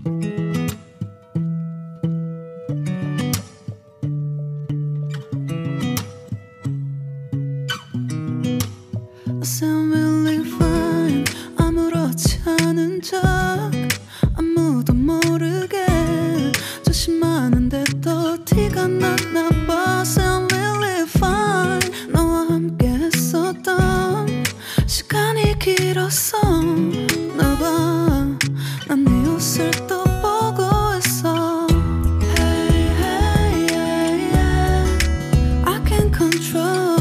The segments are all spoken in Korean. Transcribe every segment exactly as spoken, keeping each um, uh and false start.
I sound really fine. 아무렇지 않은 척 아무도 모르게 조심하는데 또 티가 났나 봐. Sound really fine. 너와 함께 했었던 시간이 길었어. 너 봐, 난 네 옷을 또 보고 있어. Hey, hey, yeah, yeah. I can't control.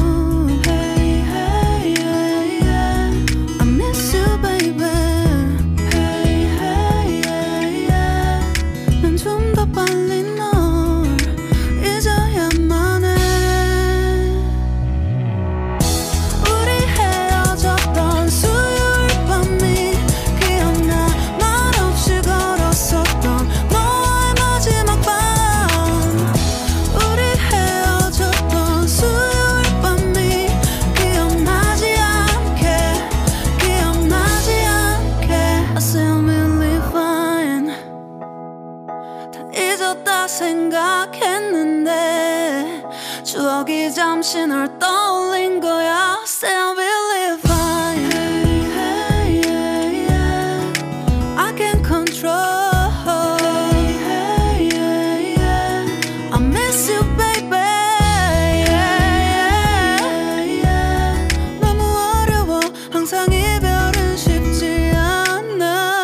잊었다 생각했는데 추억이 잠시 널 떠올린 거야. Still really fine. Hey, hey, yeah, yeah. I can't control. Hey, hey, yeah, yeah. I miss you, baby. Yeah, yeah, yeah. 너무 어려워. 항상 이별은 쉽지 않아.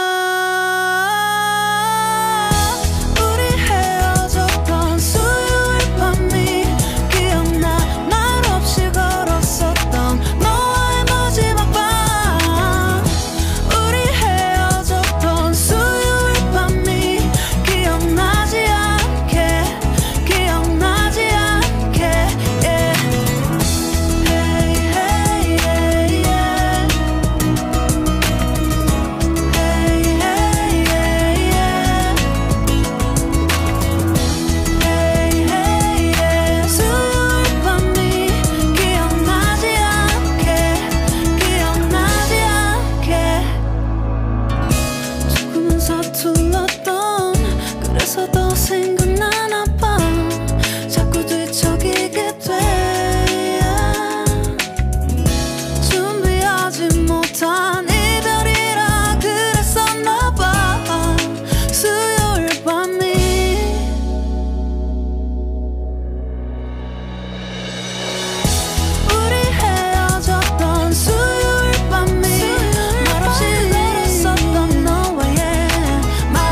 서툴렀던 그래서 더 생각나나 봐. 자꾸 뒤척이게 돼. 준비하지 못한 이별이라 그랬었나 봐. 수요일 밤이 우리 헤어졌던 수요일 밤이 말없이 걸었었던 너와의 말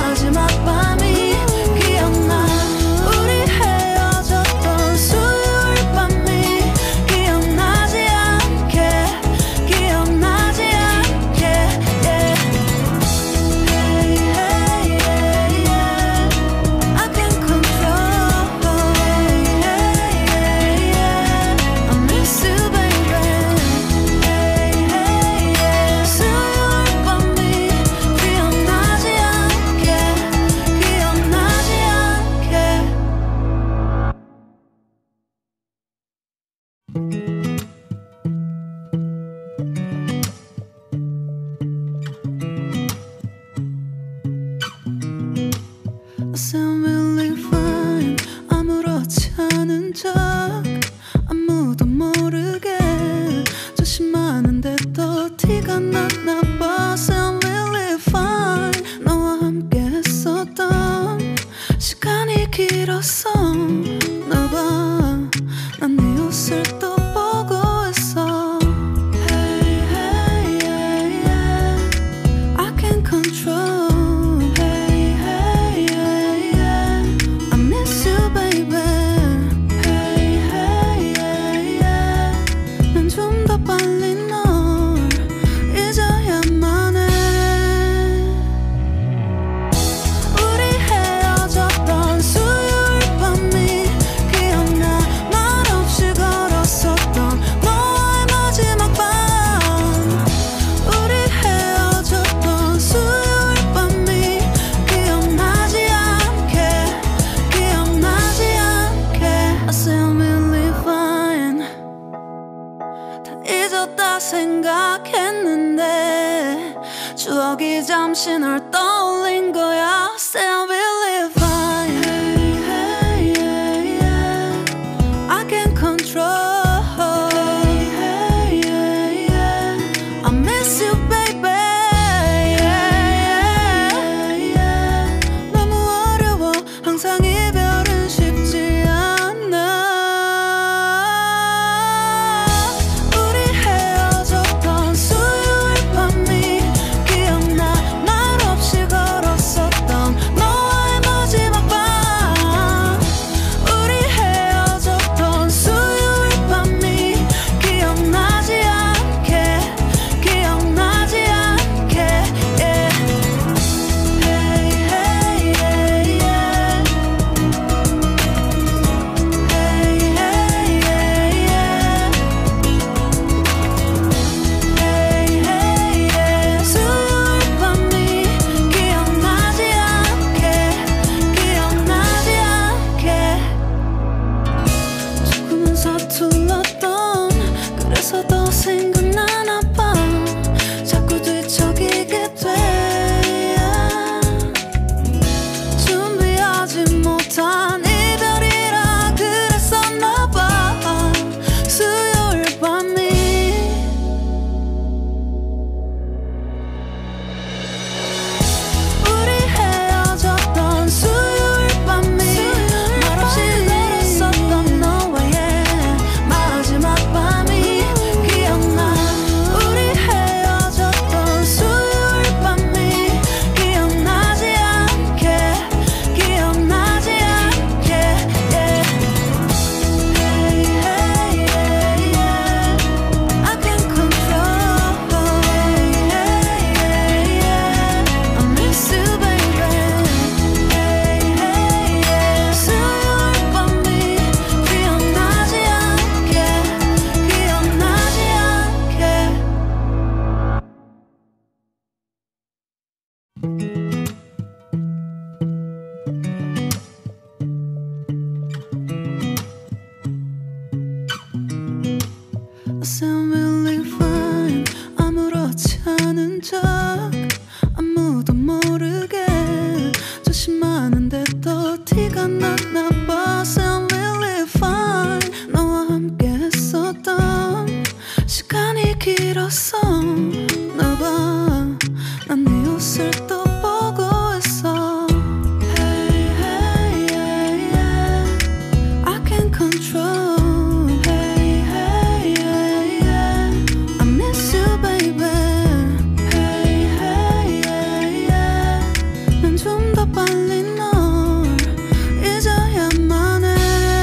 티가 났나 봐. Sound really fine. 너와 함께 했었던 시간이 길었어. 나 봐, 난 네 옷을 또 보고 있어. Hey, hey, yeah, yeah. I can't control. Hey, hey, yeah, yeah. I miss you, baby. Hey, hey, yeah, yeah. 난 좀 더 빨리 널 잊어야만 해.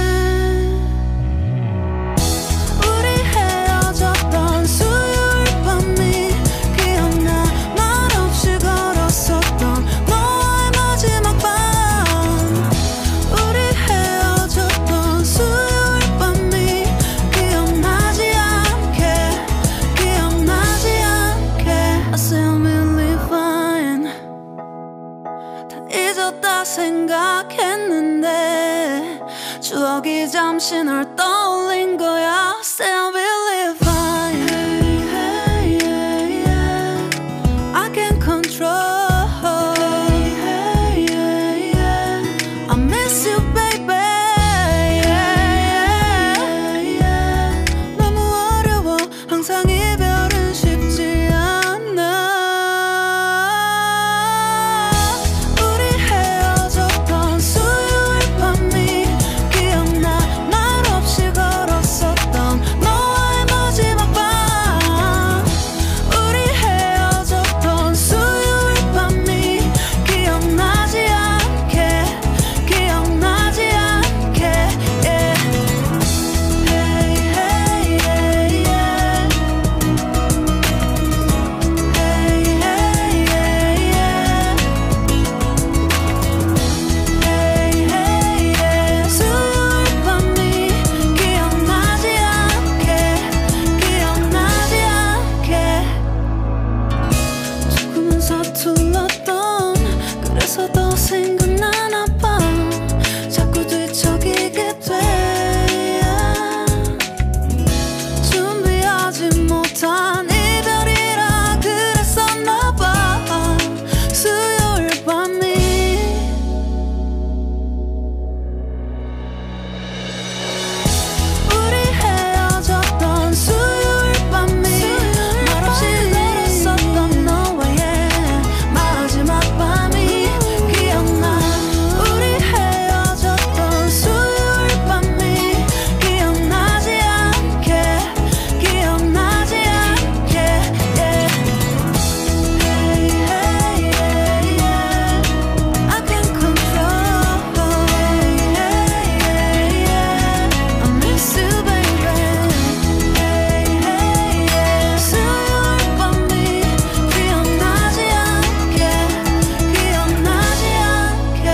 우리 헤어졌던 수요일 밤이 기억나. 말없이 걸었었던 너와의 마지막 밤. 우리 헤어졌던 수요일 밤이 기억나지 않게, 기억나지 않게. I sound really fine. 다 잊었다 생각했는데 추억이 잠시 널 떠올린 거야. Sound really fine. Hey, hey, yeah, yeah. I can't control. Hey, hey, yeah, yeah. I miss you, baby. Yeah, yeah, yeah. 너무 어려워. 항상 이별은 쉽지 않아. 우리 헤어졌던 수요일 밤이 기억나. 말없이 걸었었던 너와의 마지막 밤. 우리 헤어졌던 수요일 밤이 기억나지 않게, 기억나지 않게. Yeah. Hey, hey, yeah, yeah. Hey, hey, yeah, yeah. Hey, hey, yeah. 수요일 밤이 기억나지 않게, 기억나지 않게. 조금은 서툴렀던 그래서 더 생각나나 봐. 자꾸 뒤척이게 돼. 준비하지 못한 이별이라 그랬었나 봐. 수요일 밤이. 우리 헤어졌던 수요일 밤이 말없이 걸었었던 너와의 마지막 밤이 기억나. 우리 헤어졌던 수요일 밤이 기억나지 않게, 기억나지 않게. Yeah. Hey, hey, yeah, yeah. I can't control. Hey, hey, yeah, yeah. I miss you, baby. Hey, hey, yeah. 수요일 밤이 기억나지 않게, 기억나지 않게.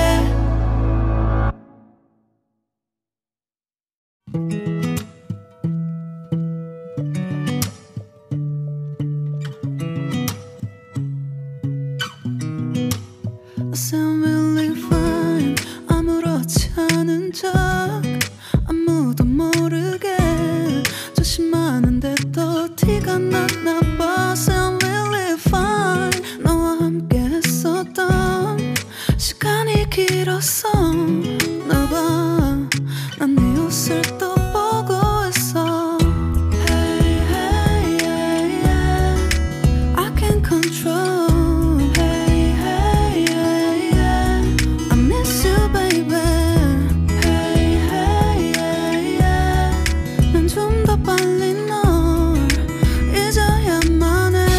I sound really fine. 아무렇지 않은 척 아무도 모르게 조심하는데 또 티가 났나 봐. Sound really fine. 너와 함께 했었던 시간이 길었어. 나 봐, 난 네 옷을 또 보고 있어. Hey, hey, yeah, yeah. I can't control. Hey, hey, yeah, yeah. I miss you, baby. Hey, hey, yeah, yeah. 난 좀 더 빨리 널 잊어야만 해.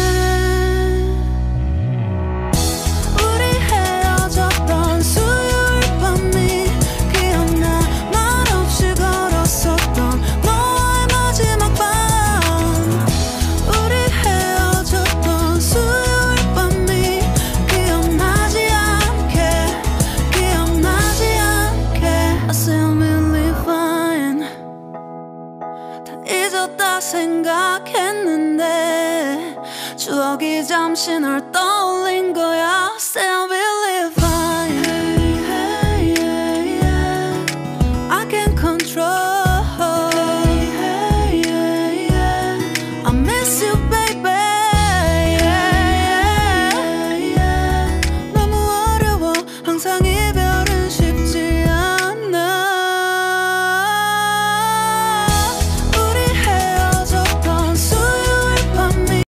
우리 헤어졌던 수요일 밤이 기억나. 말없이 걸었었던 너와의 마지막 밤. 우리 헤어졌던 수요일 밤이 기억나지 않게, 기억나지 않게. I sound really fine. 다 잊었다 생각했는데 추억이 잠시 널 떠올린 거야. Sound